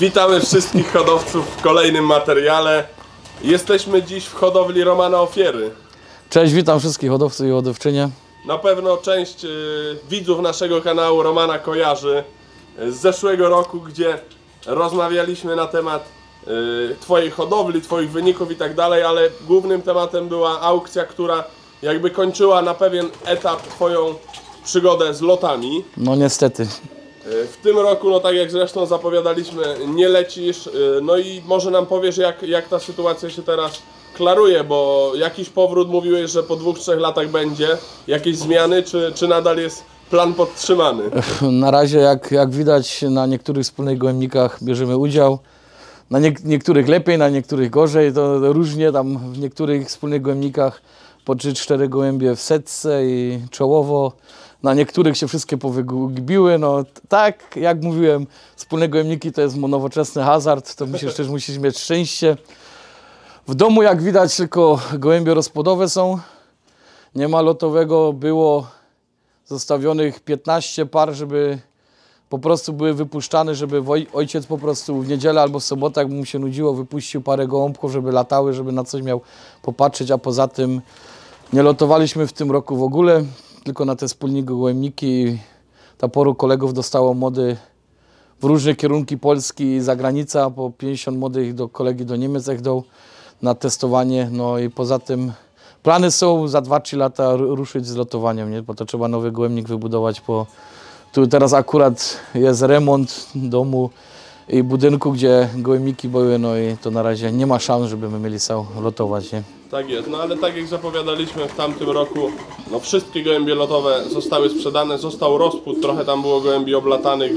Witamy wszystkich hodowców w kolejnym materiale. Jesteśmy dziś w hodowli Romana Ofiery. Cześć, witam wszystkich hodowców i hodowczynie. Na pewno część widzów naszego kanału Romana kojarzy z zeszłego roku, gdzie rozmawialiśmy na temat Twojej hodowli, Twoich wyników i tak dalej, ale głównym tematem była aukcja, która jakby kończyła na pewien etap Twoją przygodę z lotami. No niestety. W tym roku, no tak jak zresztą zapowiadaliśmy, nie lecisz, no i może nam powiesz, jak ta sytuacja się teraz klaruje, bo jakiś powrót mówiłeś, że po 2-3 latach będzie, jakieś zmiany, czy nadal jest plan podtrzymany? Na razie jak widać na niektórych wspólnych gołębnikach bierzemy udział, na niektórych lepiej, na niektórych gorzej, to różnie, tam w niektórych wspólnych gołębnikach po 3-4 gołębie w setce i czołowo. Na niektórych się wszystkie powygubiły, no tak jak mówiłem, wspólne gołębniki to jest nowoczesny hazard, to myślę, że też musisz mieć szczęście. W domu jak widać tylko gołębie rozpłodowe są, nie ma lotowego, było zostawionych 15 par, żeby po prostu były wypuszczane, żeby ojciec po prostu w niedzielę albo w sobotę, jak mu się nudziło, wypuścił parę gołąbków, żeby latały, żeby na coś miał popatrzeć, a poza tym nie lotowaliśmy w tym roku w ogóle. Tylko na te wspólniki gołębniki. Paru kolegów dostało młody w różne kierunki Polski i zagranica, po 50 młodych do kolegi do Niemiec jechał na testowanie. No i poza tym plany są za 2-3 lata ruszyć z lotowaniem, nie? Bo to trzeba nowy gołębnik wybudować. Tu teraz akurat jest remont domu i budynku, gdzie gołębniki były, no i to na razie nie ma szans, żeby my mieli sam lotować, nie? Tak jest, no ale tak jak zapowiadaliśmy w tamtym roku, no wszystkie gołębie lotowe zostały sprzedane, został rozpód, trochę tam było gołębi oblatanych,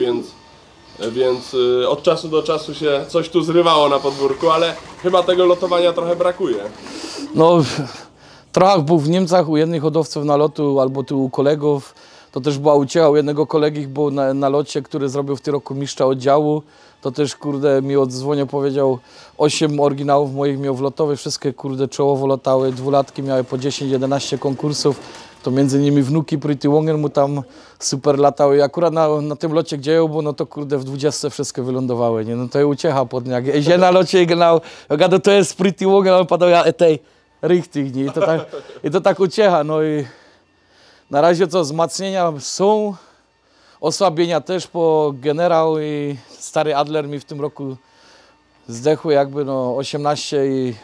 więc od czasu do czasu się coś tu zrywało na podwórku, ale chyba tego lotowania trochę brakuje. No, trochę był w Niemcach u jednych hodowców na lotu, albo tu u kolegów. To też była uciecha u jednego kolegi, był na locie, który zrobił w tym roku mistrza oddziału. To też, kurde, mi odzwonił, powiedział, 8 oryginałów moich miał w lotowych, wszystkie, kurde, czołowo lotały, dwulatki miały po 10-11 konkursów. To między innymi wnuki Pretty Wonger mu tam super latały. I akurat na tym locie, gdzie ją było, no to, kurde, w 20 wszystkie wylądowały, nie? No to jest uciecha pod jak jeździ na locie i genau, ja to jest Pretty Wonger, on padał, ja tej richtig, nie? I to tak uciecha, no i na razie co, wzmacnienia są, osłabienia też, bo generał i stary Adler mi w tym roku zdechły jakby no 18 i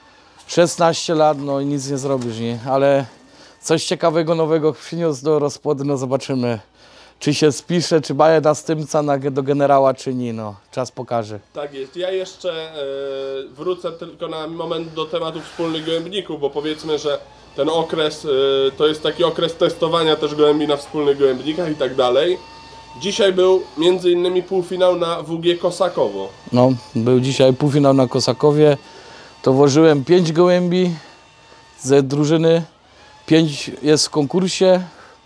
16 lat, no i nic nie zrobisz, nie? Ale coś ciekawego, nowego przyniósł do rozpłodu, no zobaczymy, czy się spisze, czy baje następca do generała, czy nie, no czas pokaże. Tak jest, ja jeszcze wrócę tylko na moment do tematu wspólnych gołębników, bo powiedzmy, że ten okres to jest taki okres testowania też gołębi na wspólnych gołębnikach i tak dalej. Dzisiaj był między innymi półfinał na WG Kosakowo. No, był dzisiaj półfinał na Kosakowie. To włożyłem 5 gołębi ze drużyny. 5 jest w konkursie.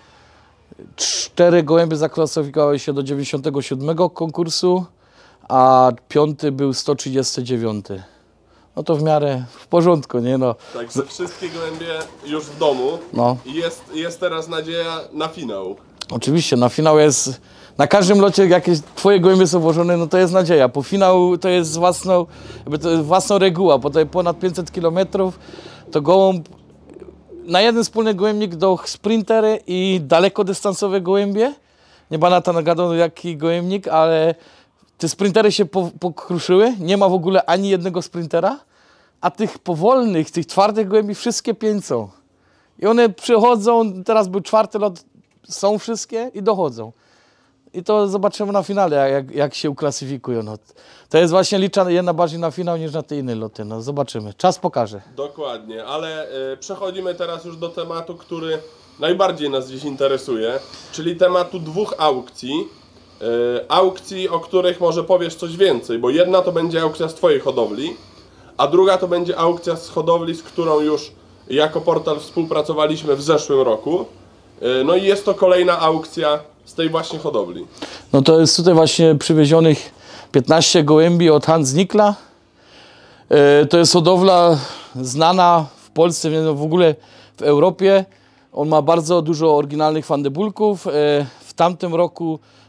4 gołębie zaklasyfikowały się do 97 konkursu, a 5 był 139. No to w miarę w porządku, nie no. Także wszystkie gołębie już w domu. No. Jest teraz nadzieja na finał. Oczywiście, na finał jest, na każdym locie jakieś twoje gołębie są włożone, no to jest nadzieja. Po finał to jest własna reguła, bo to jest ponad 500 km, to gołąb, na jeden wspólny gołębnik do sprintery i dalekodystansowe gołębie. Nie banata nagadą jaki gołębnik, ale te sprintery się pokruszyły, nie ma w ogóle ani jednego sprintera, a tych powolnych, tych twardych gołębi wszystkie 5 są. I one przychodzą, teraz był 4. lot, są wszystkie i dochodzą. I to zobaczymy na finale, jak się uklasyfikują. No, to jest właśnie liczane jedna bardziej na finał niż na te inne loty. No, zobaczymy. Czas pokaże. Dokładnie, ale przechodzimy teraz już do tematu, który najbardziej nas dziś interesuje, czyli tematu 2 aukcji. Aukcji, o których może powiesz coś więcej, bo jedna to będzie aukcja z Twojej hodowli, a druga to będzie aukcja z hodowli, z którą już jako portal współpracowaliśmy w zeszłym roku. No i jest to kolejna aukcja z tej właśnie hodowli. No to jest tutaj właśnie przywiezionych 15 gołębi od Hans Nikla. To jest hodowla znana w Polsce, w ogóle w Europie. On ma bardzo dużo oryginalnych fandebulków. W tamtym roku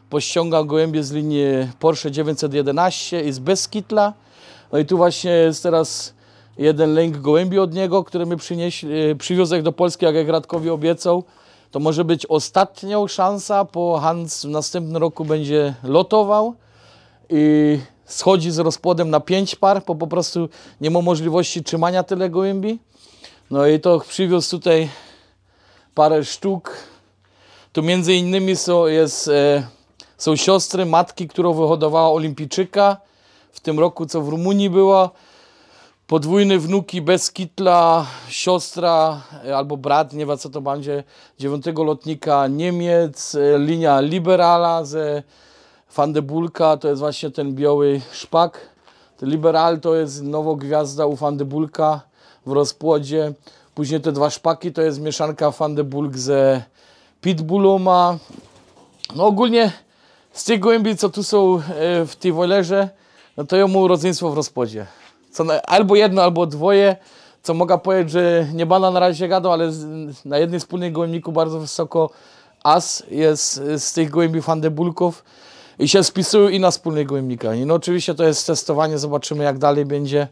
pościągam gołębie z linii Porsche 911 i z Beskidla. No i tu właśnie jest teraz jeden lęk gołębi od niego, który mi przywiózł do Polski, jak Radkowi obiecał. To może być ostatnią szansa, bo Hans w następnym roku będzie lotował i schodzi z rozpłodem na 5 par, bo po prostu nie ma możliwości trzymania tyle gołębi. No i to przywiózł tutaj parę sztuk. Tu między innymi są siostry matki, którą wyhodowała olimpijczyka w tym roku, co w Rumunii była. Podwójne wnuki Beskidla, siostra albo brat, nie wiem co to będzie, 9 lotnika Niemiec, linia Liberala ze Van de Bulka, to jest właśnie ten biały szpak. Ten Liberal to jest nowa gwiazda u Van de Bulka w rozpłodzie. Później te dwa szpaki to jest mieszanka Van de Bulk ze Pitbulloma. No ogólnie z tych gołębi, co tu są w tej wolerze, no to ją mu rodzeństwo w rozpłodzie. Albo jedno, albo dwoje, co mogę powiedzieć, że nie bana na razie gadał, ale na jednym wspólnym gołębniku bardzo wysoko as jest z tych gołębi Van de Bulków i się spisują i na wspólnych gołębnikach. I no oczywiście to jest testowanie, zobaczymy jak dalej będzie,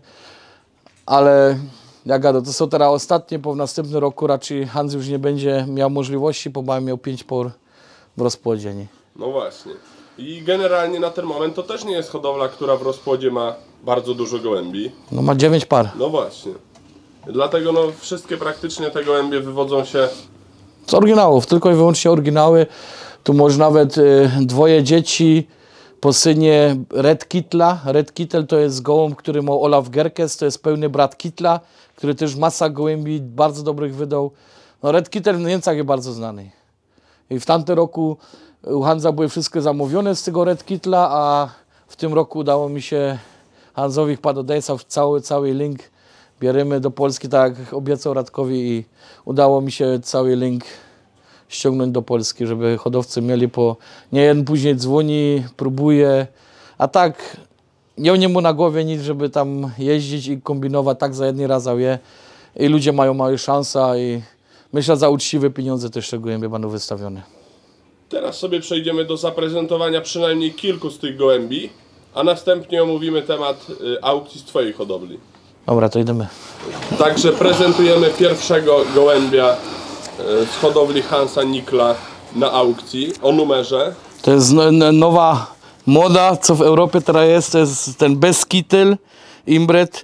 ale jak gadam, to są teraz ostatnie, bo w następnym roku raczej Hans już nie będzie miał możliwości, bo będzie miał 5 por w rozpłodzie. Nie? No właśnie. I generalnie na ten moment to też nie jest hodowla, która w rozpłodzie ma bardzo dużo gołębi. No ma 9 par. No właśnie. Dlatego no wszystkie praktycznie te gołębie wywodzą się z oryginałów, tylko i wyłącznie oryginały. Tu może nawet dwoje dzieci po synie Red Kittla. Red Kittel to jest gołąb, który ma Olaf Gerkes, to jest pełny brat Kittla, który też masa gołębi bardzo dobrych wydał. No Red Kittel w Niemcach jest bardzo znany. I w tamtym roku u Hansa były wszystkie zamówione z tego Red Kittla, a w tym roku udało mi się Hansowi wpadł cały link. Bierzemy do Polski, tak jak obiecał Radkowi i udało mi się cały link ściągnąć do Polski, żeby hodowcy mieli nie jeden później dzwoni, próbuje, a tak nie mu na głowie nic, żeby tam jeździć i kombinować, tak za jednym razem je i ludzie mają małe szanse i myślę, za uczciwe pieniądze też te gołębie będą wystawione. Teraz sobie przejdziemy do zaprezentowania przynajmniej kilku z tych gołębi, a następnie omówimy temat aukcji z Twojej hodowli. Dobra, to idziemy. Także prezentujemy pierwszego gołębia z hodowli Hansa Nikla na aukcji o numerze. To jest nowa moda, co w Europie teraz jest, to jest ten Beskidl Imbred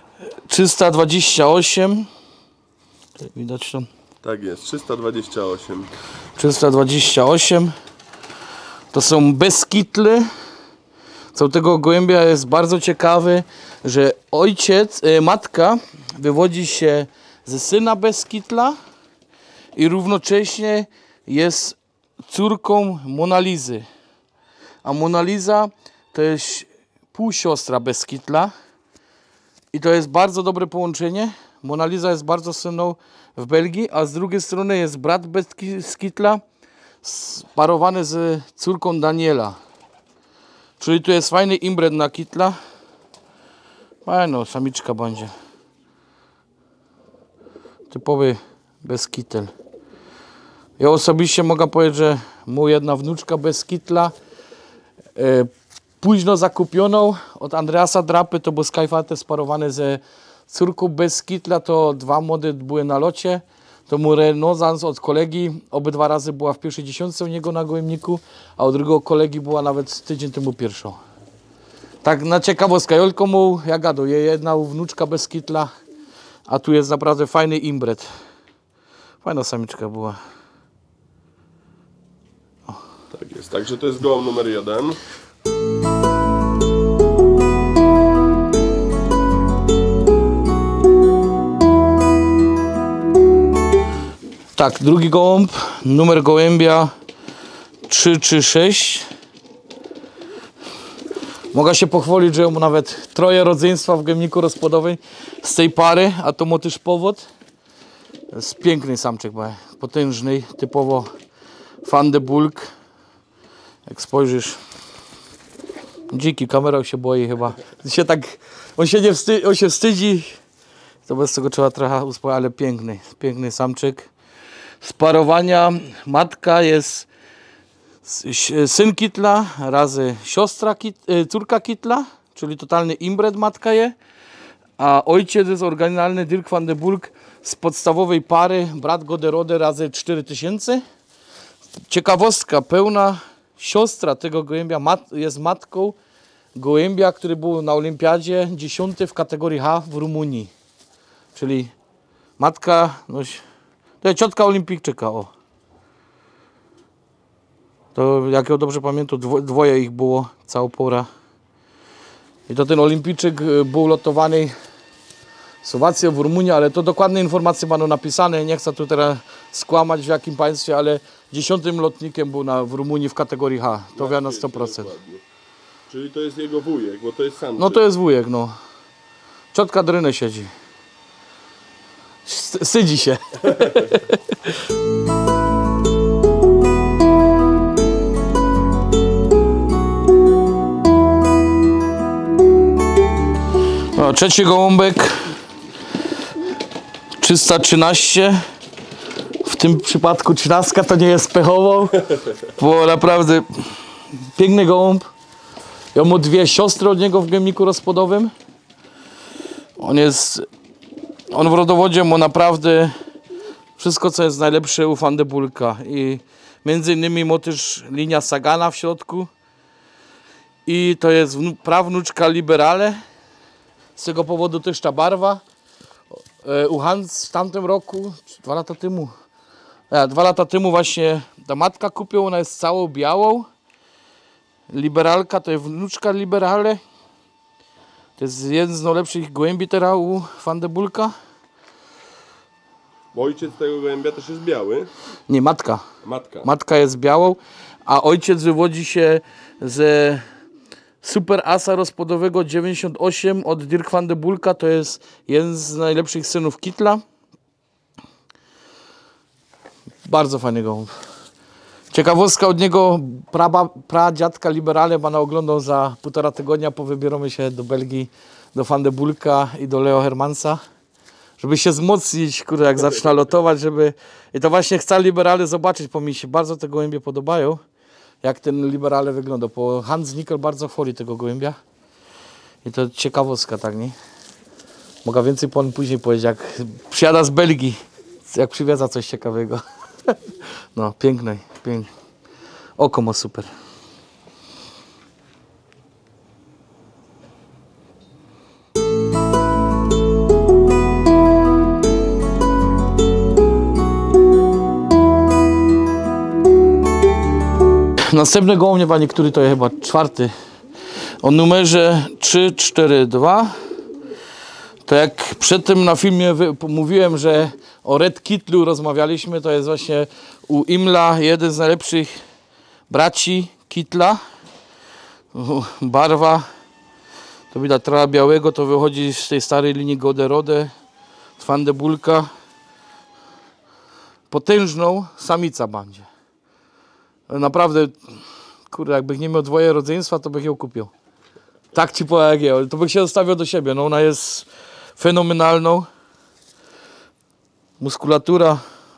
328. Widać to? Tak jest, 328. 328. To są Beskidle. Co tego gołębia jest bardzo ciekawy, że matka wywodzi się ze syna Beskidla i równocześnie jest córką Monalizy. A Monaliza to jest półsiostra Beskidla i to jest bardzo dobre połączenie. Monaliza jest bardzo słynną w Belgii, a z drugiej strony jest brat Beskidla sparowany z córką Daniela. Czyli tu jest fajny imbred na Kittla. Fajno, samiczka będzie. Typowy Beskidl. Ja osobiście mogę powiedzieć, że moja jedna wnuczka Beskidla późno zakupioną od Andreasa Drapy, to był Skyfate sparowany ze córką Beskidla, to dwa młode były na locie. To mu Renaissance od kolegi, obydwa razy była w pierwszej dziesiątce u niego na gołębniku, a od drugiego kolegi była nawet tydzień temu pierwszą. Tak na ciekawostkę, Jolko mu, ja gadu, jedna wnuczka Beskidla, a tu jest naprawdę fajny imbred. Fajna samiczka była. O. Tak jest, także to jest gołąb numer 1. Tak, drugi gołąb, numer gołębia 336. Mogę się pochwalić, że mu nawet 3 rodzeństwa w gołębniku rozpłodowym z tej pary, a to ma też powód. Jest piękny samczyk, potężny, typowo Van de Bulk. Jak spojrzysz, dziki, kamera się boi chyba. On się wstydzi, to bez tego trzeba trochę uspokoić, ale piękny samczyk. Z parowania matka jest Syn kitla razy siostra córka kitla, czyli totalny inbred matka je, a ojciec jest oryginalny Dirk van de Bulck z podstawowej pary, brat Goderode razy 4000. Ciekawostka, pełna siostra tego gołębia jest matką gołębia, który był na olimpiadzie 10 w kategorii H w Rumunii. Czyli matka, no, to jest ciotka olimpijczyka, o. To jak ja dobrze pamiętam, dwoje ich było całą porę. I to ten olimpijczyk był lotowany w Słowacji, w Rumunii, ale to dokładne informacje będą napisane. Nie chcę tu teraz skłamać w jakim państwie, ale 10 lotnikiem był w Rumunii w kategorii H. To wiem na 100%. Dokładnie. Czyli to jest jego wujek, bo to jest samczyk. No to jest wujek, no. Ciotka drynę siedzi. Wstydzi się. No, trzeci gołąbek 313. W tym przypadku 13 to nie jest pechową, bo naprawdę piękny gołąb. Ja mu dwie siostry od niego w gębniku rozpłodowym. On w rodowodzie ma naprawdę wszystko, co jest najlepsze u Van de Bulcka. I między innymi ma też linia Sagana w środku. I to jest prawnuczka Liberale. Z tego powodu też ta barwa. U Hans w tamtym roku, 2 lata temu. 2 lata temu właśnie ta matka kupiła, ona jest całą białą. Liberalka to jest wnuczka Liberale. To jest jeden z najlepszych gołębi teraz u Van de Bulcka. Ojciec tego gołębia też jest biały. Nie, matka. Matka. Matka jest białą, a ojciec wywodzi się ze Super Asa rozpłodowego 98 od Dirk van de Bulcka. To jest jeden z najlepszych synów kitla. Bardzo fajny gołąb. Ciekawostka od niego, pradziadka Liberale pana oglądał za 1,5 tygodnia, powybieramy się do Belgii, do Van de Bulcka i do Leo Hermansa, żeby się wzmocnić, kurde, jak zaczyna lotować, żeby... I to właśnie chcę Liberale zobaczyć, bo mi się bardzo te gołębie podobają, jak ten Liberale wygląda, bo Hans Nickel bardzo chwali tego gołębia. I to ciekawostka, tak, nie? Mogę więcej pan później powiedzieć, jak przyjada z Belgii, jak przywiedza coś ciekawego. No, piękny, piękny. Oko ma super. Następny gołąb, panie, który to jest chyba 4. O numerze 342. To jak przedtem na filmie mówiłem, że o Red Kitlu rozmawialiśmy, to jest właśnie u Imla jeden z najlepszych braci Kitla. Barwa, to widać trawa białego, to wychodzi z tej starej linii Goderode, Van de Bulcka. Potężną samica będzie. Naprawdę, kurde, jakbych nie miał dwoje rodzeństwa, to bych ją kupił. Tak ci powiem, jak to bych się zostawił do siebie. No, ona jest fenomenalną. Muskulatura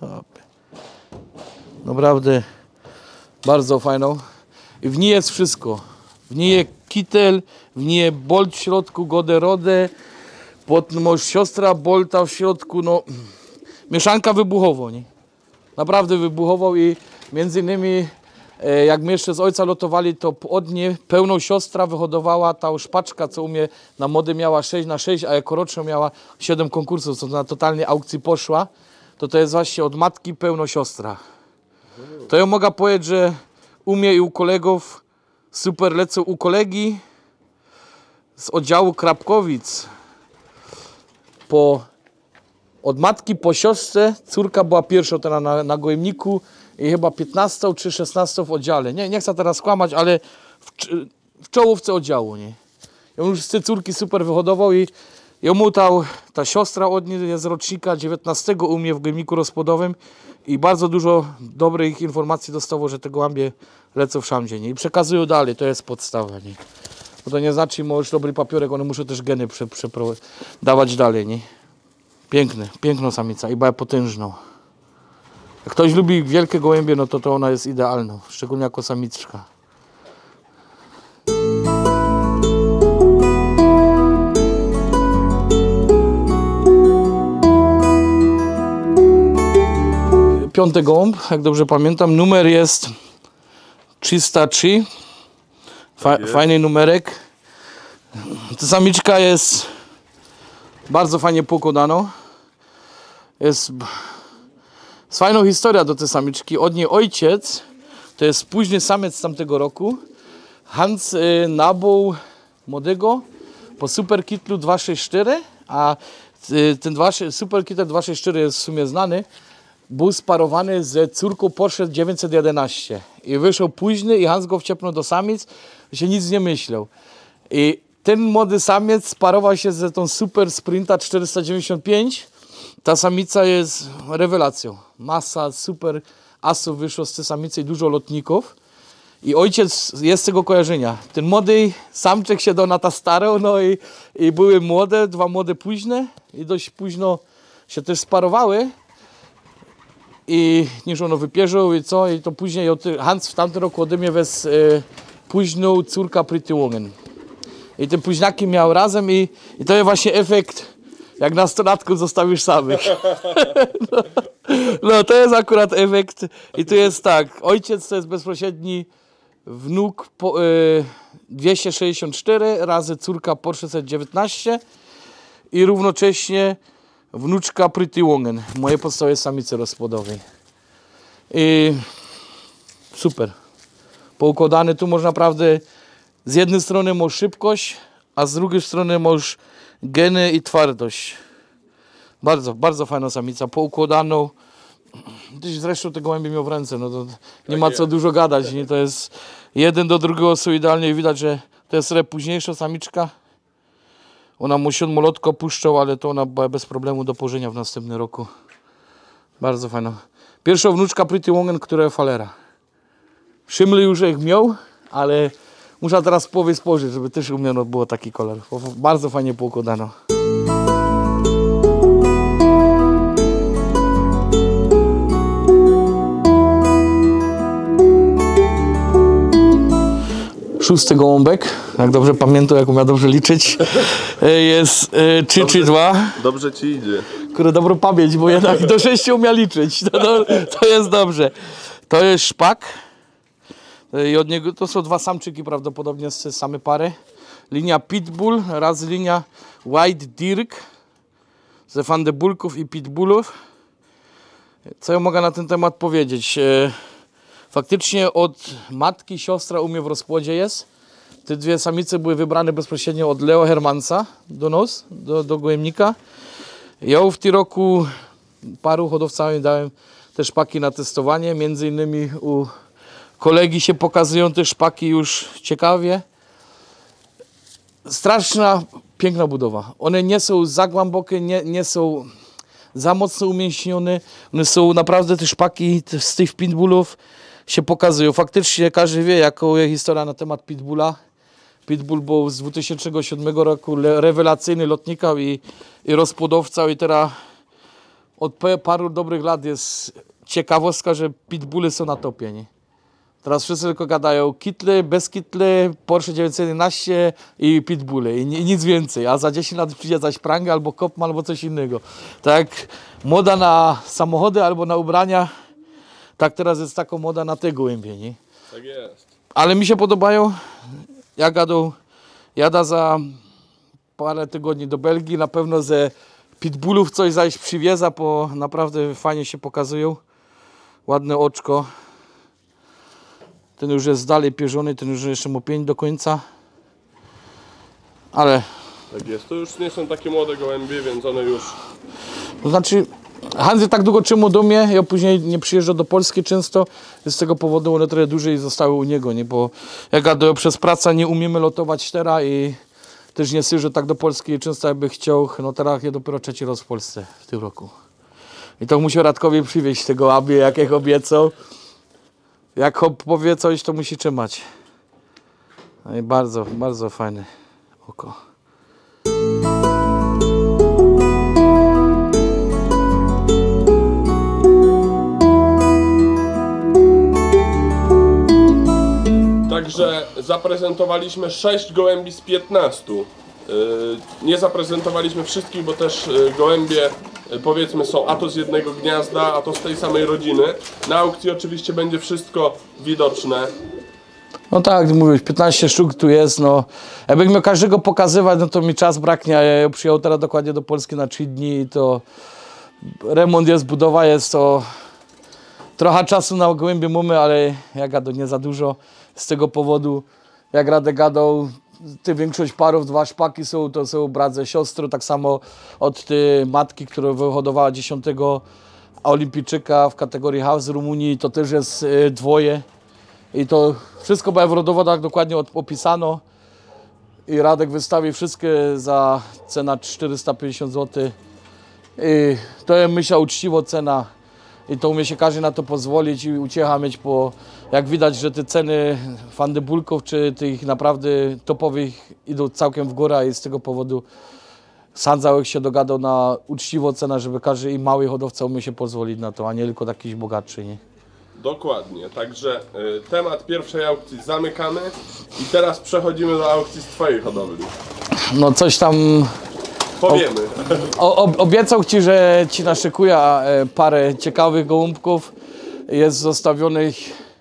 naprawdę bardzo fajną. I w niej jest wszystko. W niej jest kitel, w niej jest bolt w środku, Goderode, siostra bolta w środku. No, mieszanka wybuchowa, nie? Naprawdę wybuchową i między innymi jak my jeszcze z ojca lotowali, to od niej pełną siostra wyhodowała ta szpaczka, co u mnie na mody miała 6x6, a jako roczną miała 7 konkursów, co na totalnie aukcji poszła. To jest właśnie od matki pełno siostra. To ja mogę powiedzieć, że u mnie i u kolegów super lecą u kolegi z oddziału Krapkowic. Od matki po siostrze, córka była pierwsza teraz na gołębniku i chyba 15 czy 16 w oddziale. Nie chcę teraz skłamać, ale w czołówce oddziału. Nie? Ja już z tej córki super wyhodował i jemu ta siostra od niej jest z rocznika 19 u mnie w gołębniku rozpłodowym i bardzo dużo dobrych informacji dostało, że te gołębie lecą w szamdzie. Nie? I przekazują dalej, to jest podstawa. Nie? Bo to nie znaczy, że możesz dobry papierek, one muszą też geny dawać dalej. Nie? Piękna samica i bardzo potężną. Jak ktoś lubi wielkie gołębie, no to ona jest idealna, szczególnie jako samiczka. Piąty gołąb, jak dobrze pamiętam, numer jest 303. Fajny numerek. Ta samiczka jest bardzo fajnie poukładana. Jest fajna historia do tej samiczki. Od niej ojciec, to jest późny samiec z tamtego roku. Hans nabył młodego po Super Kittlu 264, a ten Super Kittel 264 jest w sumie znany. Był sparowany z córką Porsche 911 i wyszedł późny i Hans go wciepnął do samic, się nic nie myślał. I ten młody samiec sparował się z tą Super Sprinta 495. Ta samica jest rewelacją. Masa super asów wyszło z tej samicy i dużo lotników. I ojciec jest z tego kojarzenia. Ten młody samczyk się do na ta starą, no i były młode, dwa młode późne i dość późno się też sparowały. I niż ono wypierzył i co, i to później Hans w tamtym roku ode mnie wez późną córka Pretty Woman. I te późniaki miał razem i to jest właśnie efekt, jak nastolatków zostawisz samych. No to jest akurat efekt i tu jest tak, ojciec to jest bezpośredni wnuk 264 razy córka Porsche 619 i równocześnie wnuczka Pretty Woman, mojej podstawowej samicy rozpłodowej. I super. Poukładany tu można naprawdę z jednej strony masz szybkość, a z drugiej strony masz geny i twardość. Bardzo, bardzo fajna samica, poukładaną. Zresztą te gołębie miał w ręce, no to nie ma co dużo gadać. Nie? To jest jeden do drugiego są idealnie, widać, że to jest późniejsza samiczka. Ona mu siódmolotko puszczał, ale to ona była bez problemu do położenia w następnym roku. Bardzo fajna. Pierwsza wnuczka Pretty Woman, która jest falera. Szymly już ich miał, ale muszę teraz połowie spojrzeć, żeby też umiano było taki kolor. Bardzo fajnie poukładano. Szósty gołąbek, jak dobrze pamiętam, jak umiał dobrze liczyć, jest 332. Dobrze ci idzie. Kurde, dobrą pamięć, bo jednak do 6 umia liczyć. To jest dobrze. To jest szpak. I od niego to są dwa samczyki prawdopodobnie z same pary. Linia Pitbull raz linia White Dirk ze Fandebulków i Pitbullów. Co ja mogę na ten temat powiedzieć? Faktycznie od matki siostra u mnie w rozpłodzie jest. Te dwie samice były wybrane bezpośrednio od Leo Hermansa do gołębnika. Ja w tym roku paru hodowcom dałem te szpaki na testowanie. Między innymi u kolegi się pokazują te szpaki już ciekawie. Straszna, piękna budowa. One nie są za głębokie, nie są za mocno umięśnione. One są naprawdę, te szpaki z tych pitbullów się pokazują. Faktycznie każdy wie, jaką jest historia na temat pitbulla. Pitbull był z 2007 roku rewelacyjny lotnika i rozpłodowca i teraz od paru dobrych lat jest ciekawostka, że pitbulle są na topie. Nie? Teraz wszyscy tylko gadają kittle, bez kittle, Porsche 911 i pitbulle i nic więcej. A za 10 lat przyjdzie zaś pranga albo Kopma albo coś innego. Tak moda na samochody albo na ubrania, tak teraz jest taka moda na te gołębie. Nie? Tak jest. Ale mi się podobają. Jada za parę tygodni do Belgii. Na pewno ze pitbullów coś zaś przywieza, bo naprawdę fajnie się pokazują. Ładne oczko. Ten już jest dalej pierzony, ten już jeszcze ma 5 do końca. Ale... Tak jest. To już nie są takie młode gołębie, więc one już... To znaczy... Hans tak długo trzymał do mnie, ja później nie przyjeżdżał do Polski często, z tego powodu one trochę dłużej zostały u niego, nie? Bo jak przez pracę nie umiemy lotować teraz i też nie syżę tak do Polski często jakby chciał, no teraz ja dopiero 3. raz w Polsce w tym roku. I to musiał Radkowi przywieźć tego aby, jak ich obiecał. Jak powie coś, to musi trzymać. No i bardzo, bardzo fajne oko. zaprezentowaliśmy 6 gołębi z 15. Nie zaprezentowaliśmy wszystkich, bo też gołębie powiedzmy są a to z jednego gniazda, a to z tej samej rodziny. Na aukcji oczywiście będzie wszystko widoczne. No tak, mówisz, 15 sztuk tu jest, no. Jakbym miał każdego pokazywać, no to mi czas braknie, a ja przyjechał teraz dokładnie do Polski na 3 dni i to remont jest, budowa jest, to trochę czasu na gołębie mamy, ale ja gadam nie za dużo. Z tego powodu, jak Radek gadał, większość parów, 2 szpaki są, to są brat ze siostrą, tak samo od tej matki, która wyhodowała 10 olimpijczyka w kategorii House z Rumunii, to też jest 2. I to wszystko będzie w rodowodach dokładnie opisano. I Radek wystawi wszystkie za cenę 450 zł. I to jest, myślę, uczciwa cena. I to umie się każdy na to pozwolić i uciecha mieć, bo jak widać, że te ceny fandybulków czy tych naprawdę topowych idą całkiem w górę i z tego powodu Sandzałek się dogadał na uczciwą cenę, żeby każdy i mały hodowca umie się pozwolić na to, a nie tylko jakiś bogatszy. Nie? Dokładnie, także temat pierwszej aukcji zamykamy i teraz przechodzimy do aukcji z Twojej hodowli. No coś tam Powiemy. obiecał Ci, że Ci naszykuję parę ciekawych gołąbków. Jest zostawionych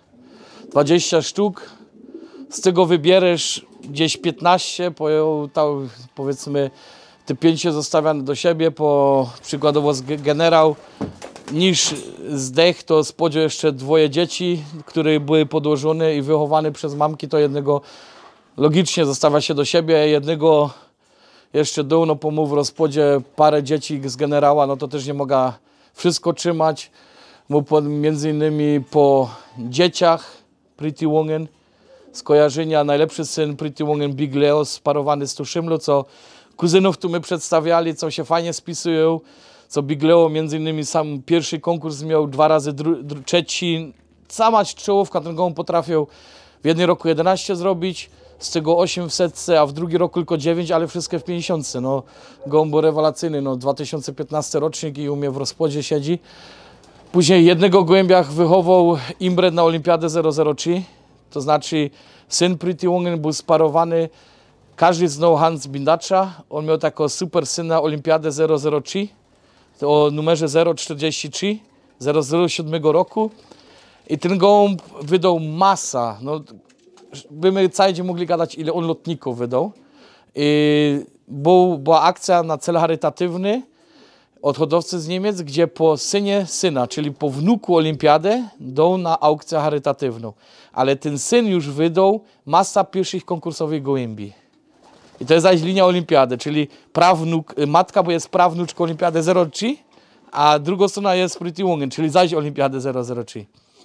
20 sztuk. Z tego wybierzesz gdzieś 15, powiedzmy te 5 zostawiane do siebie, po przykładowo generał. Niż zdech, to spodział jeszcze 2 dzieci, które były podłożone i wychowane przez mamki, to jednego logicznie zostawia się do siebie, jednego jeszcze dawno pomógł w rozpodzie parę dzieci z generała, no to też nie mogę wszystko trzymać. Między innymi po dzieciach Pretty Woman, skojarzenia najlepszy syn Pretty Woman Big Leo sparowany z Tuszymlu, co kuzynów tu my przedstawiali, co się fajnie spisują. Co Big Leo między innymi sam pierwszy konkurs miał 2 razy trzeci. Sama czołówka, ten gołąb potrafił w jednym roku 11 zrobić, z tego 8 w setce, a w drugi roku tylko 9, ale wszystkie w 50. No, gołąb był rewelacyjny, no, 2015 rocznik i u mnie w rozpodzie siedzi. Później jednego gołębia wychował imbred na Olimpiadę 003, to znaczy syn Pretty Woman był sparowany, każdy znał Hans Bindacza, on miał taką super syna Olimpiadę 003. O numerze 043 007 roku i ten gołąb wydał masa, no byśmy cały dzień mogli gadać, ile on lotników wydał. I była akcja na cel charytatywny od hodowcy z Niemiec, gdzie po synie syna, czyli po wnuku Olimpiadę, dał na aukcję charytatywną, ale ten syn już wydał masa pierwszych konkursowych gołębi. I to jest zaś linia Olimpiady, czyli matka, bo jest prawnuczką Olimpiady 03, a druga strona jest Pretty Woman, czyli zaś Olimpiady 003.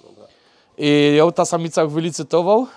I ją ta samica wylicytował.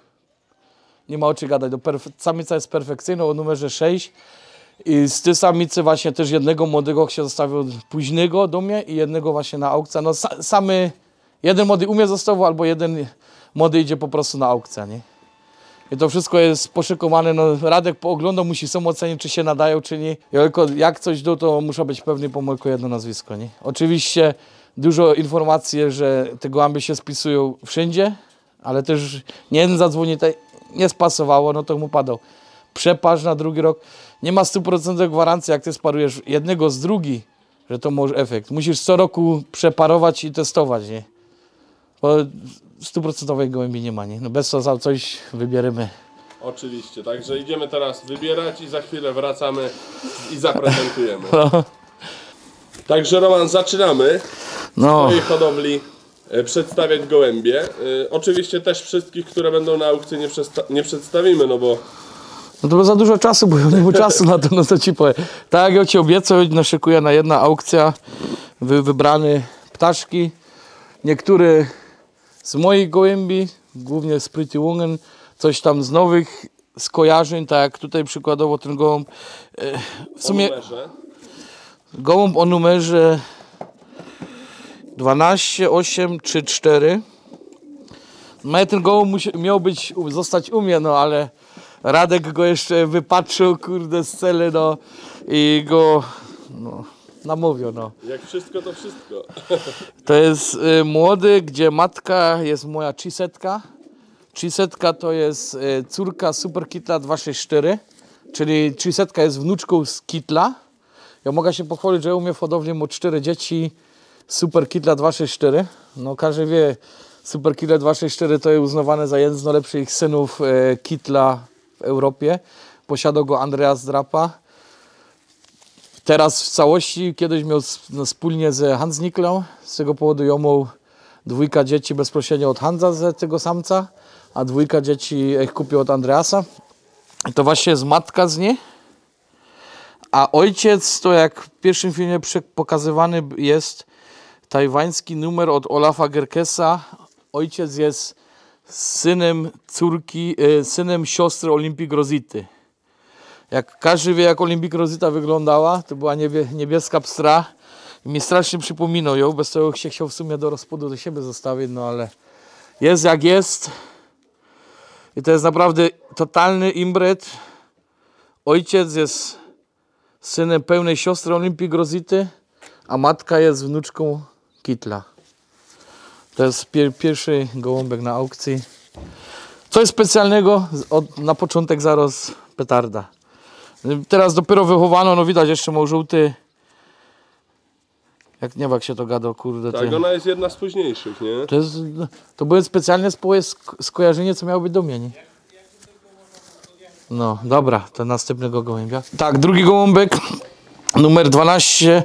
Nie ma o czym gadać, samica jest perfekcyjna o numerze 6. I z tej samicy właśnie też jednego młodego się zostawił późnego do mnie i jednego właśnie na aukcję. No jeden młody u mnie zostawał, albo jeden młody idzie po prostu na aukcję, nie? I to wszystko jest poszykowane, no Radek pooglądał, musi sam ocenić, czy się nadają, czy nie. Tylko jak coś do, to muszę być pewny, pomyłko jedno nazwisko, nie? Oczywiście dużo informacji, że te gołębie się spisują wszędzie, ale też nie jeden zadzwoni, nie spasowało, no to mu padał. Przepasz na drugi rok. Nie ma 100% gwarancji, jak ty sparujesz jednego z drugi, że to może efekt. Musisz co roku przeparować i testować, nie? Bo 100% gołębi nie ma, nie? No bez co coś wybierzemy. Oczywiście, także idziemy teraz wybierać i za chwilę wracamy i zaprezentujemy. No. Także Roman, zaczynamy w No. swojej hodowli przedstawiać gołębie. Oczywiście też wszystkich, które będą na aukcji nie przedstawimy, no bo... No to za dużo czasu, bo nie było czasu na to, no to ci powiem. Tak jak ja ci obiecał, naszykuję na jedna aukcja, wybrane ptaszki. Niektóre z moich gołębi, głównie z Pretty Woman, coś tam z nowych skojarzeń, tak jak tutaj przykładowo ten gołąb. W sumie gołąb o numerze 12, 8, 3, 4. No ten gołąb miał zostać u mnie, no ale Radek go jeszcze wypatrzył, kurde, z celi, no i go namówił, no. Jak wszystko, to wszystko. To jest młody, gdzie matka jest moja 300, 300 to jest córka Super Kitla 264, czyli 300 jest wnuczką z Kitla. Ja mogę się pochwalić, że u mnie w hodowli mam 4 dzieci Super Kitla 264. No każdy wie, Super Kitla 264 to jest uznawane za jeden z najlepszych synów Kitla w Europie. Posiadał go Andreas Drapa. Teraz w całości, kiedyś miał wspólnie z Hans Niklą. Z tego powodu ją miał 2 dzieci bezpośrednio od Hansa z tego samca, a 2 dzieci kupił od Andreasa. I to właśnie jest matka z niej. A ojciec to jak w pierwszym filmie pokazywany jest tajwański numer od Olafa Gerkesa. Ojciec jest synem synem siostry Olympii Rosity. Jak każdy wie, jak Olympik Rosita wyglądała, to była niebieska pstra. I mi strasznie przypominał ją, bez tego się chciał w sumie do rozpłodu do siebie zostawić, no ale jest jak jest. I to jest naprawdę totalny imbret. Ojciec jest synem pełnej siostry Olympik Rosity, a matka jest wnuczką Kitla. To jest pierwszy gołąbek na aukcji. Coś specjalnego, na początek zaraz petarda. Teraz dopiero wychowano, no widać, jeszcze ma żółty. Jak nie wiem, jak się to gada, kurde. Tak, ona jest jedna z późniejszych, nie? To były specjalne skojarzenie, co miało być do mnie, nie? No, dobra, to następnego gołębia. Tak, drugi gołąbek, numer 12,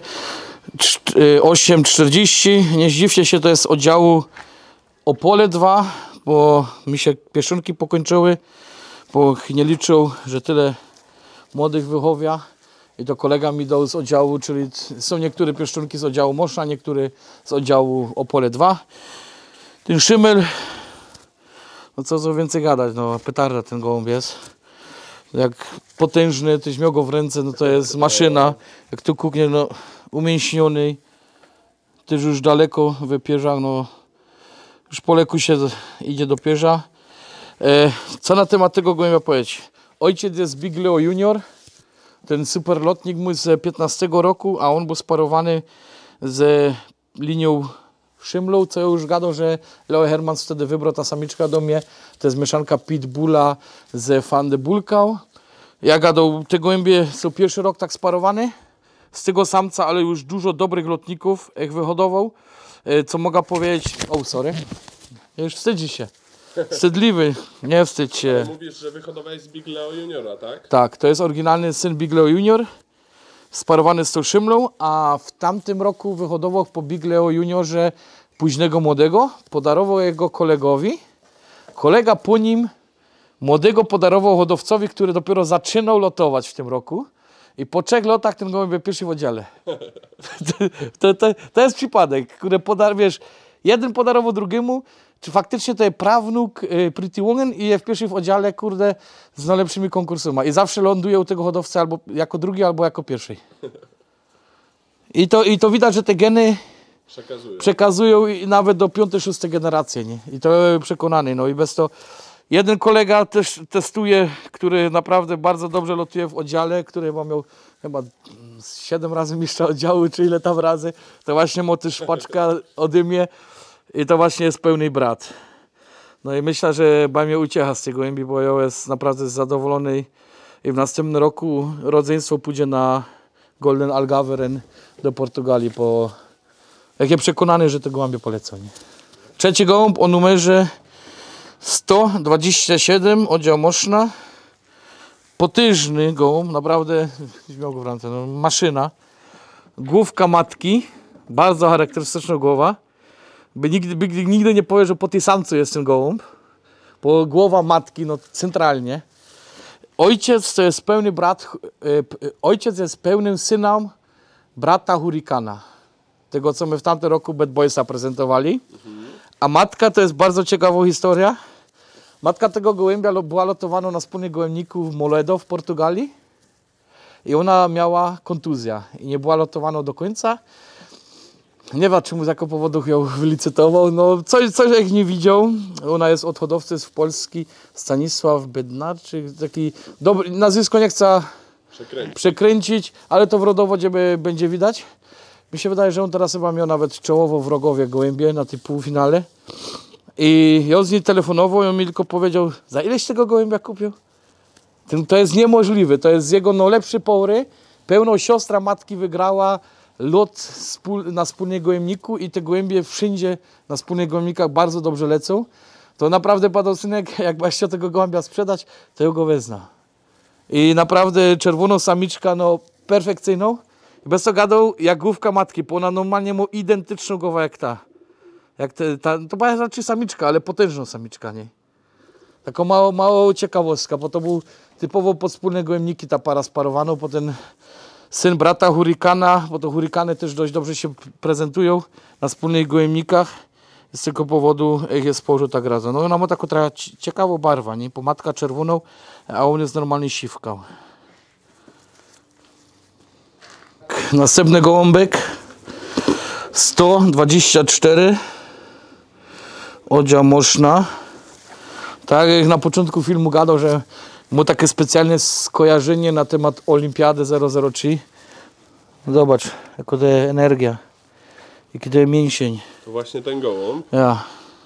840. Nie zdziwcie się, to jest z oddziału Opole 2, bo mi się pieszczonki pokończyły, bo nie liczył, że tyle młodych wychowia. I to kolega mi dał z oddziału, czyli są niektóre pieszczonki z oddziału Mosza, niektóre z oddziału Opole 2. Ten szymel, no co więcej gadać, no petarda ten gołąb jest. Jak potężny, tyś miał go w ręce, no to jest maszyna. Jak tu kuknie, no umięśniony, też już daleko wypierza, no już po leku się idzie do pierza. Co na temat tego gołębia powiedzieć? Ojciec jest Big Leo Junior, ten super lotnik mój z 15 roku, a on był sparowany z linią Szymlą, co ja już gadał, że Leo Hermans wtedy wybrał ta samiczka do mnie. To jest mieszanka Pitbulla z Van de Bulkau. Ja gadał, te gołębie są pierwszy rok tak sparowany z tego samca, ale już dużo dobrych lotników jak wyhodował. Co mogę powiedzieć, sorry, już wstydzi się. Wstydliwy, nie wstydź się. Mówisz, że wyhodowałeś z Big Leo Juniora, tak? Tak, to jest oryginalny syn Big Leo Junior, sparowany z tą Szymlą, a w tamtym roku wyhodował po Big Leo Juniorze późnego młodego, podarował jego kolegowi. Kolega po nim młodego podarował hodowcowi, który dopiero zaczynał lotować w tym roku. I po 3 lotach ten gołąb był pierwszy w oddziale. To jest przypadek, który wiesz, jeden podarował drugiemu, czy faktycznie to jest prawnuk Pretty Woman i jest w pierwszym w oddziale, kurde, z najlepszymi konkursami. I zawsze ląduje u tego hodowcy albo jako drugi, albo jako pierwszy. I to widać, że te geny przekazują i nawet do 5., 6. generacji. Nie? I to przekonany. No i bez to jeden kolega też testuje, który naprawdę bardzo dobrze lotuje w oddziale, który miał chyba 7 razy mistrza oddziału, czy ile tam razy. To właśnie ma też szpaczka ode mnie. I to właśnie jest pełny brat. No i myślę, że mnie uciecha z tej gołębi, bo ja jest naprawdę zadowolony i w następnym roku rodzeństwo pójdzie na Golden Algarve do Portugalii, jak jest przekonany, że te gołębie polecą. Nie? Trzeci gołąb o numerze 127, oddział Moszna. Potężny gołąb, naprawdę, miał go w ręce, no, maszyna. Główka matki, bardzo charakterystyczna głowa. Nigdy nie powie, że po tej samcu jest ten gołąb, bo głowa matki, no centralnie. Ojciec to jest pełny brat, ojciec jest pełnym synem brata Hurricana, tego co my w tamtym roku Bad Boysa prezentowali. A matka to jest bardzo ciekawa historia. Matka tego gołębia była lotowana na wspólnych gołębniku w Moledo w Portugalii i ona miała kontuzję i nie była lotowana do końca. Nie wiem, czemu z jakiego powodu ją wylicytował. No, coś jak nie widział. Ona jest od hodowcy z Polski, Stanisław Bednarczyk. Taki dobry, nazwisko nie chcę przekręcić, ale to w rodowodzie będzie widać. Mi się wydaje, że on teraz chyba miał nawet czołowo w Rogowie gołębie na tej półfinale. I ja z nim telefonował i on mi tylko powiedział, za ileś tego gołębia kupił? To jest niemożliwe, to jest jego najlepszy pory. Pełno siostra matki wygrała lot na wspólnym gołębniku i te gołębie wszędzie na wspólnych gołębnikach bardzo dobrze lecą. To naprawdę, Padolsynek, jak byś chciał tego gołębia sprzedać, to ja go wezna. I naprawdę czerwoną samiczka, no perfekcyjną. I bez to gadał jak główka matki, bo ona normalnie ma identyczną głowę jak ta. To była raczej samiczka, ale potężną samiczka, nie? Taką małą ciekawostka, bo to był typowo pod wspólne gołębniki ta para sparowana, potem syn brata Hurrikana, bo to Hurrikany też dość dobrze się prezentują na wspólnych gołębnikach. Z tego powodu ich jest położył tak razem. No ona ma taką trochę ciekawą barwę, nie? Pomadka czerwoną, a on jest normalnie siwką. Następny gołąbek 124 oddział Moszna. Tak jak na początku filmu gadał, że mu takie specjalne skojarzenie na temat Olimpiady 003. Zobacz, jaka to jest energia, jaki to jest mięsień. To właśnie ten gołąb. Ja.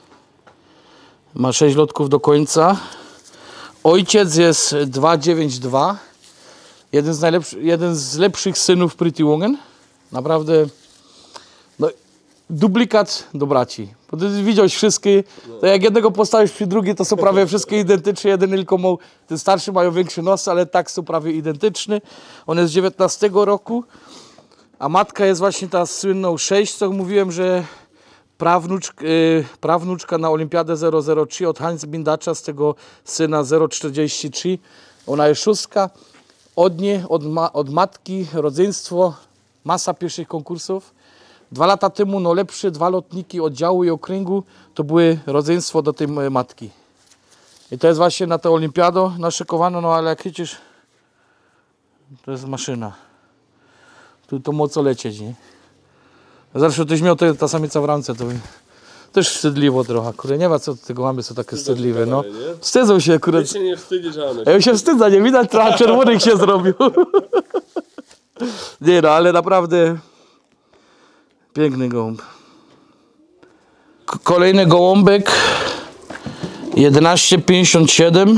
Ma 6 lotków do końca. Ojciec jest 292. Jeden z lepszych synów Pretty Woman. Naprawdę no, duplikat do braci. Bo ty widziałeś wszystkie, to jak jednego postawisz przy drugiej, to są prawie wszystkie identyczne. Jeden tylko ma, ten starszy mają większy nos, ale tak są prawie identyczny. On jest z 19 roku, a matka jest właśnie ta słynną 6, co mówiłem, że prawnuczka na Olimpiadę 003 od Hans Bindacza, z tego syna 043. Ona jest 6. Od niej, od matki, rodzeństwo, masa pierwszych konkursów. 2 lata temu no lepsze 2 lotniki oddziału i okręgu to były rodzeństwo do tej matki. I to jest właśnie na tę olimpiadę naszykowano, no ale jak widzisz, to jest maszyna. Tu to mocno lecieć, nie? Zresztą tyś miał ta samica w ramce, to też wstydliwo trochę, kurde, nie ma co tego mamy, są takie wstydliwe, no. Wstydzą się, kurde. Ty się nie wstydzisz, ale Ja się wstydzę, nie widać, trochę czerwonych się zrobił. Nie no, ale naprawdę piękny gołąb. Kolejny gołąbek 1157.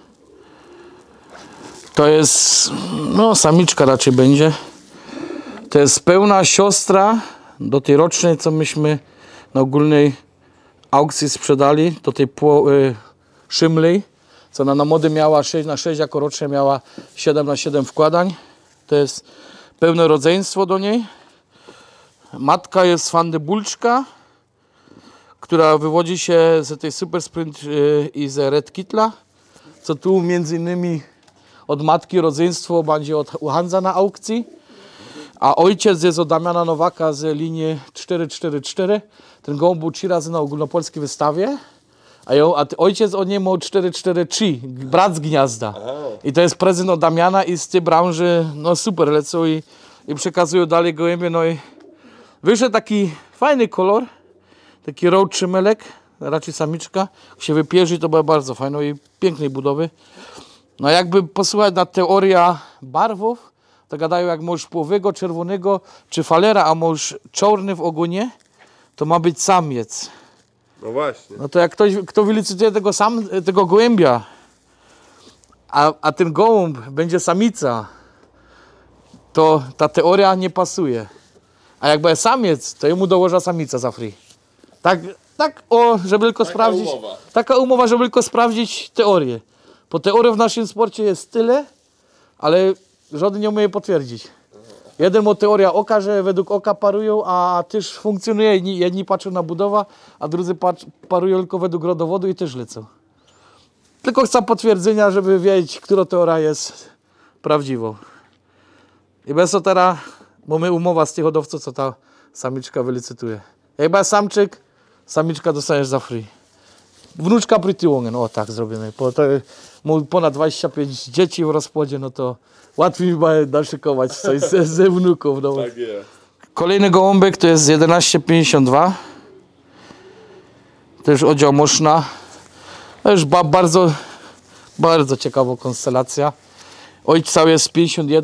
To jest, no samiczka raczej będzie. To jest pełna siostra do tej rocznej, co myśmy na ogólnej aukcji sprzedali, do tej szymlej, co ona na mody miała 6x6, jako rocznie miała 7x7 wkładań. To jest pełne rodzeństwo do niej. Matka jest Fandebulczka, która wywodzi się z tej Super Sprint i z Red Kittla, co tu między innymi od matki rodzeństwo będzie od Hansa na aukcji, a ojciec jest od Damiana Nowaka z linii 444. Ten gołąb był 3 razy na ogólnopolskiej wystawie, a ojciec od niej ma 443, brat z gniazda. I to jest prezent od Damiana i z tej branży no super lecą i przekazują dalej gołębie. No i wyszedł taki fajny kolor, taki road trzymelek, raczej samiczka. Jak się wypierzy, to była bardzo fajna i pięknej budowy. No jakby posłuchać na teoria barwów, to gadają jak możesz płowego, czerwonego czy falera, a możesz czarny w ogonie, to ma być samiec. no właśnie. No to jak kto wylicytuje tego gołębia, a ten gołąb będzie samica, to ta teoria nie pasuje. A jak będzie samiec, to jemu dołoża samica za free. Tak żeby tylko sprawdzić. Umowa. Taka umowa, żeby tylko sprawdzić teorię. Bo teorii w naszym sporcie jest tyle, ale żaden nie umie potwierdzić. Jeden ma teoria oka, że według oka parują, a też funkcjonuje. Jedni patrzą na budowę, a drudzy parują tylko według rodowodu i też lecą. Tylko chcę potwierdzenia, żeby wiedzieć, która teoria jest prawdziwą. I bez to teraz mamy umowa z tych hodowców, co ta samiczka wylicytuje. Jak będzie samczyk, samiczka dostaniesz za free. Wnuczka Pretty Woman, o tak zrobimy. Ponad 25 dzieci w rozpłodzie, no to łatwiej naszykować coś ze wnuków. No. Tak jest. Kolejny gołąbek to jest 1152. Też oddział Moszna. To już bardzo ciekawa konstelacja. Ojca jest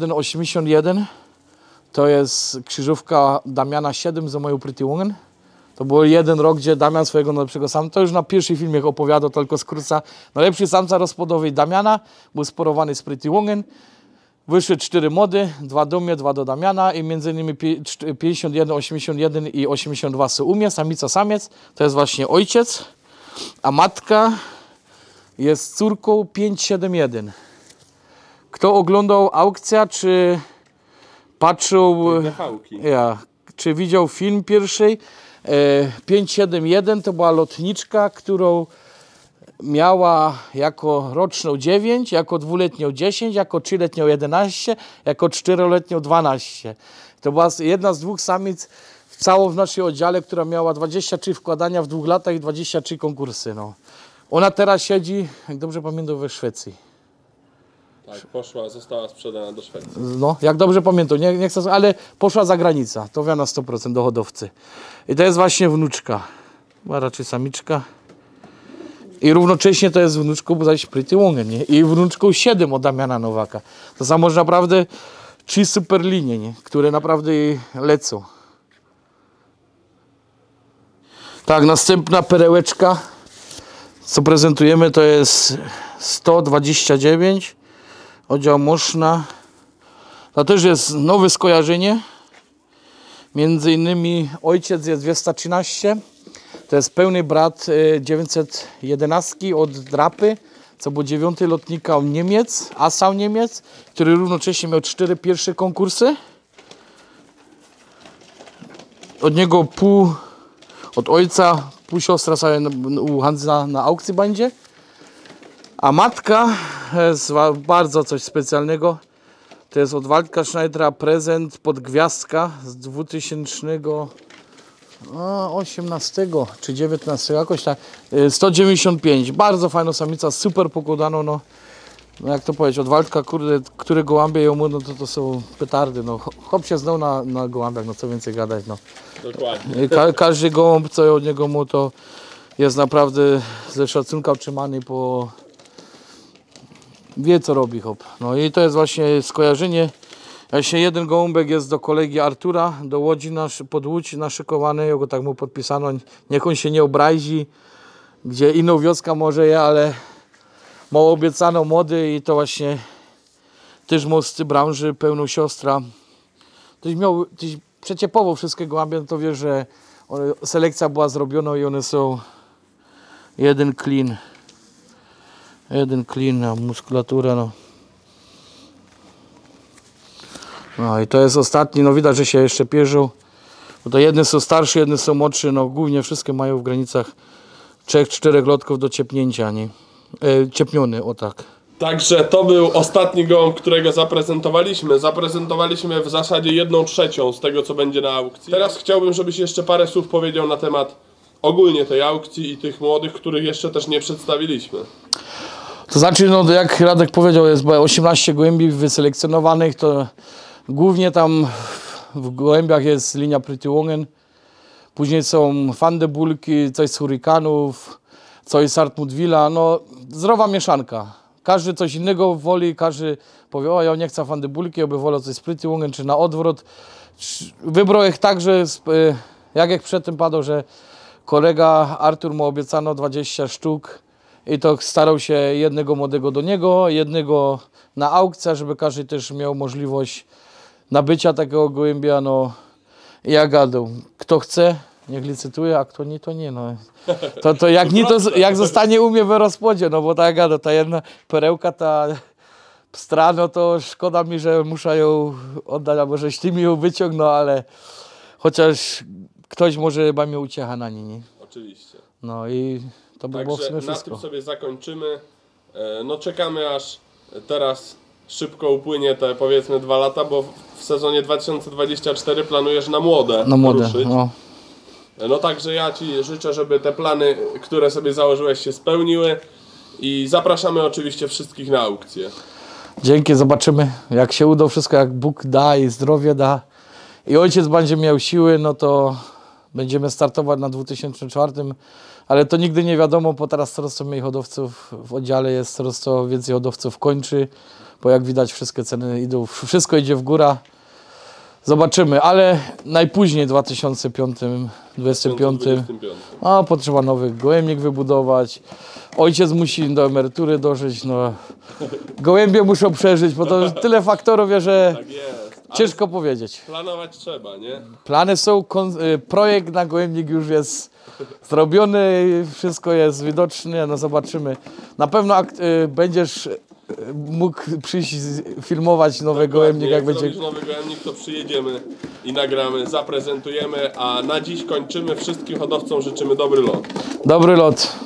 5181. To jest krzyżówka Damiana 7 za moją Pretty Woman. To był jeden rok, gdzie Damian swojego najlepszego samca, to już na pierwszym filmie opowiadał, tylko skróca. Najlepszy samca rozpłodowy Damiana, był sporowany z Pretty Woman. Wyszły 4 młody, 2 do mnie, 2 do Damiana i między innymi 51, 81 i 82 są u mnie, samica, samiec. To jest właśnie ojciec, a matka jest córką 571. Kto oglądał aukcję, czy patrzył, czy widział film pierwszy, 571 to była lotniczka, którą miała jako roczną 9, jako dwuletnią 10, jako 3-letnią 11, jako 4-letnią 12. To była jedna z 2 samic w naszym oddziale, która miała 23 wkładania w 2 latach i 23 konkursy. No. Ona teraz siedzi, jak dobrze pamiętam, we Szwecji. Tak, została sprzedana do Szwecji. No, jak dobrze pamiętam, nie chcę, ale poszła za granicę, to wie na 100% do hodowcy. I to jest właśnie wnuczka, a raczej samiczka. I równocześnie to jest wnuczką, bo zaś Pretty Woman, nie? I wnuczką 7 od Damiana Nowaka. To są może naprawdę 3 super linie, nie? Które naprawdę lecą. Tak, następna perełeczka, co prezentujemy, to jest 129. Oddział Moszna. To też jest nowe skojarzenie. Między innymi ojciec jest 213. To jest pełny brat 911 od Drapy, co był 9 lotnika Niemiec, Assau Niemiec, który równocześnie miał 4 pierwsze konkursy. Od niego od ojca pół siostra sobie u Hansa na aukcji będzie. A matka jest bardzo coś specjalnego. To jest od Waldka Schneidera prezent pod gwiazdka z 2018 czy 19, jakoś tak. 195. Bardzo fajna samica, super pogodaną. No jak to powiedzieć, od Waldka, kurde, które gołębie ją mu, no to są petardy. No. Chłop się znał na gołębiach, no co więcej gadać. No. Dokładnie. Każdy gołąb, co od niego mu, to jest naprawdę ze szacunka utrzymany po... Wie, co robi hop. No i to jest właśnie skojarzenie. Jeszcze jeden gołąbek jest do kolegi Artura, do Łodzi, pod Łódź naszykowany. Ja go tak mu podpisano. Niech on się nie obrazi, gdzie inną wioska może je, ale ma obiecano młody i to właśnie też most z branży, pełną siostra. Tyś przeciepował wszystkie gołębie, no to wiesz, że selekcja była zrobiona i one są jeden clean. Jeden clean, a muskulatura, no. No i to jest ostatni, no widać, że się jeszcze pierzą. Bo to jedne są starsze, jedne są młodsze, no głównie wszystkie mają w granicach 3-4 lotków do ciepnięcia, nie? Ciepniony, o tak. Także to był ostatni gołąb, którego zaprezentowaliśmy. Zaprezentowaliśmy w zasadzie 1/3 z tego, co będzie na aukcji. Teraz chciałbym, żebyś jeszcze parę słów powiedział na temat ogólnie tej aukcji i tych młodych, których jeszcze też nie przedstawiliśmy. To znaczy, no jak Radek powiedział, jest 18 gołębi wyselekcjonowanych, to głównie tam w gołębiach jest linia Pretty Woman, później są Fandebulki, coś z Hurrikanów, coś z Artmudwilla, no zdrowa mieszanka. Każdy coś innego woli, każdy powie, o ja nie chcę Fandebulki, ja by wolał coś z Pretty Woman, czy na odwrót. Wybrał ich tak, że jak przedtem padło, że kolega Artur mu obiecano 20 sztuk. I to starał się jednego młodego do niego, jednego na aukcję, żeby każdy też miał możliwość nabycia takiego gołębia. No, ja gadał, kto chce, niech licytuje, a kto nie, to nie. No. To jak nie, to jak zostanie u mnie w rozpłodzie, no bo tak gada, ta jedna perełka, ta pstra, no to szkoda mi, że muszę ją oddać, albo żeś ty mi ją wyciągnął, ale chociaż ktoś może chyba mnie uciecha na niej, nie? Oczywiście. No i to by było w sumie na wszystko. tym sobie zakończymy. No czekamy, aż teraz szybko upłynie te powiedzmy 2 lata, bo w sezonie 2024 planujesz na młode ruszyć. No. No także ja Ci życzę, żeby te plany, które sobie założyłeś, się spełniły i zapraszamy oczywiście wszystkich na aukcję. Dzięki, zobaczymy jak się uda wszystko, jak Bóg da i zdrowie da i ojciec będzie miał siły, no to będziemy startować na 2004, ale to nigdy nie wiadomo, bo teraz coraz to mniej hodowców w oddziale jest, coraz to więcej hodowców kończy, bo jak widać wszystkie ceny idą, wszystko idzie w górę. Zobaczymy, ale najpóźniej w 2025. 2025. A potrzeba nowy gołębnik wybudować. Ojciec musi do emerytury dożyć. No. Gołębie muszą przeżyć, bo to tyle faktorów, że Tak jest. Ale ciężko powiedzieć. planować trzeba, nie? Plany są, projekt na gołębnik już jest zrobiony, wszystko jest widoczne, no zobaczymy. Na pewno będziesz mógł przyjść filmować nowy gołębnik, jak będzie. zrobisz nowy gołębnik, to przyjedziemy i nagramy, zaprezentujemy, a na dziś kończymy. Wszystkim hodowcom życzymy dobry lot. Dobry lot.